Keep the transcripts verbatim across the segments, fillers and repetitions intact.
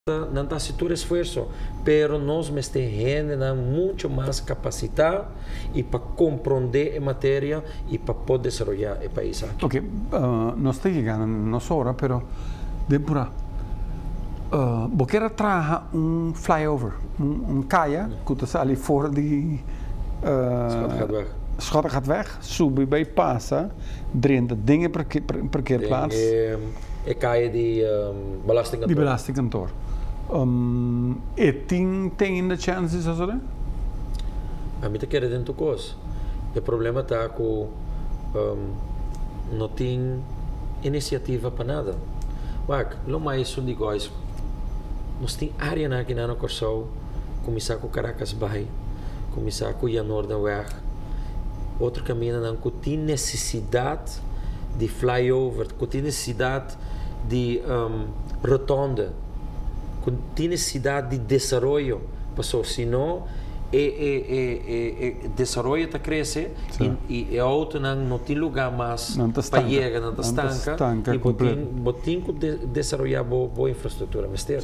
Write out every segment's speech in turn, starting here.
não está haciendo esfuerzo, pero nos me está generando mucho más capacidad y para comprender la materia y para poder desarrollar el país aquí. Ok, uh, no está llegando no hora, pero de pura. Uh, Boquera traja un flyover, un, un kaja, que está ali fora de. Schot gaat weg. Schot gaat weg, sube bij passa, drin de dingen parkeerplaats. Ik ga je die um, belastingkantoor. Die belastingkantoor. Um, e tem tem de chances as ora? A mim te quer dentro coisa. O problema está com um, não tem iniciativa para nada. Wak, lo mais são de Gois. Nós tem área na aqui na Corsol, começar com Caracas Bay, começar com Janor da Weg. Outro caminho não que tem necessidade de flyover, que tem necessidade de um, rotonda, que tem necessidade de desenvolvimento, passou, senão o desenvolvimento está crescendo e a outra não, não tem lugar mais para chegar, não está estanca, e botem que desenvolver boa infraestrutura, mas tem.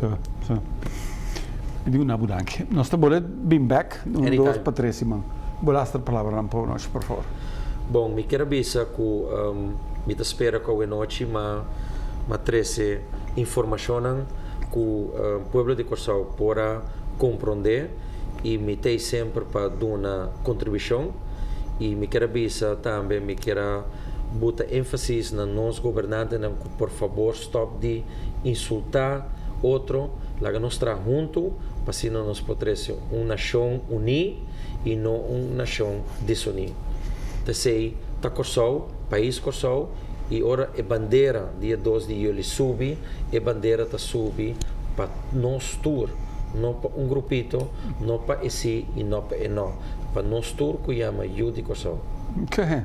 Eu digo na budanque. Nós estamos bem back, um dois para três, irmão. Bolastra a palavra para nós, por favor. Bom, me quero avisar que um, me espera que a noite ma ma treze informação que o uh, povo de Corsau possa compreender e me tem sempre para dar uma contribuição e me quero avisar também me quero botar ênfase na nós governantes que por favor stop de insultar outro, lá que nós estamos juntos para assim nós podemos uma nação unida e não uma nação desunida. Sei, está Corsau, país Corsau, e ora a bandeira, dia dois de julho, sube, e a bandeira está sube para nós tour, não para um grupito, não para esse e não para e não, para nós tour que chama Judi Corsau. Que é?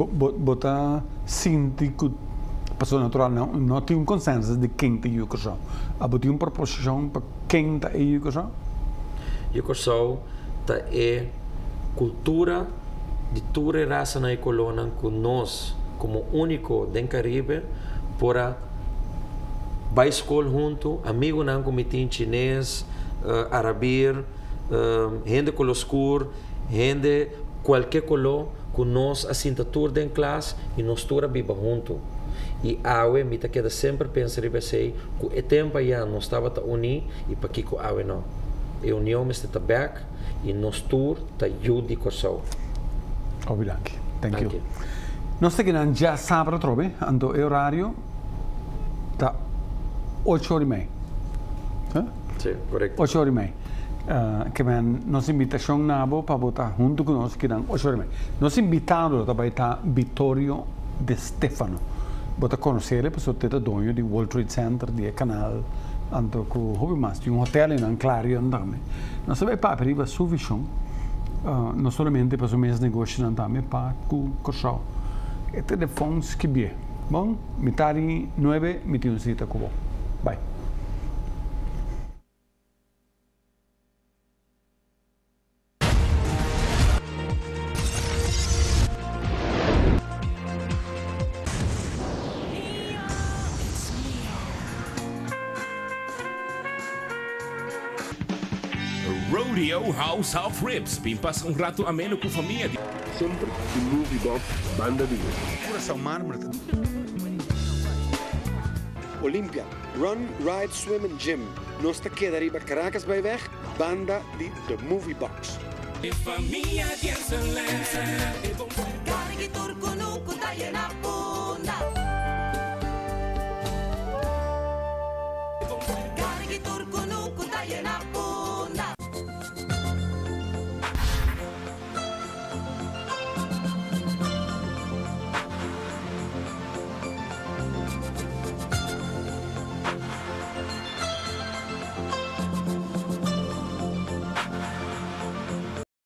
Botar síndico, pessoa natural, não, não tem um consenso de quem tem o Corsau. Há uma proposição para quem tem o Corsau? O Corsau está é cultura de toda a raça na colônia que nós, como único do Caribe, para vai escola junto, amigo não como tem chinês, uh, arabir, uh, gente color escuro, gente qualquer color, que nós assinatura em classe e nós toda viva junto. E a U E me queda sempre pensar que o tempo já não estava unido e para que a U E não. A união está back e nós toda está Judi Corsau. Obrigado. Thank, Thank you. you. Nós temos já sábado, trobe, ando o horário está oito horas e meia. Sim, correto. oito horas e meia. Uh, que vem nossa invitação na boa para botar junto conosco que dão oito horas e meia. Nosso invitado também está Vittorio De Stefano. Bota conhecer ele, pessoa que é dono do World Trade Center, do canal, ando com o mais de um hotel em Clario andame. Nós também para abrir a sua visão. Uh, não somente para os meus negócios, não também para o Corsau. E telefones que bem. Bom, metade nove, metade um cita com você. Bye. Rodeo House of Ribs. Pimpas um rato ameno com família. Sempre de movie box, banda de Coração mármore. Olympia, Run, Ride, Swim and Gym. Nós está aqui arriba Caracas Bay Weg, banda de The Movie Box. Família de excelência. Carne turco nunca está llena.